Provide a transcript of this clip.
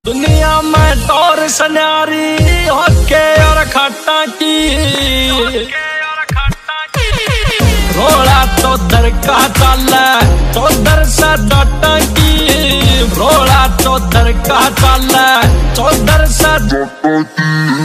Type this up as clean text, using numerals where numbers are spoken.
दुनिया में टोर सन्यारी होके और खट्टा की रोड़ा तो दर का चाला तो दर से डटा की रोड़ा तो दर का चाला तो दर से डटा की।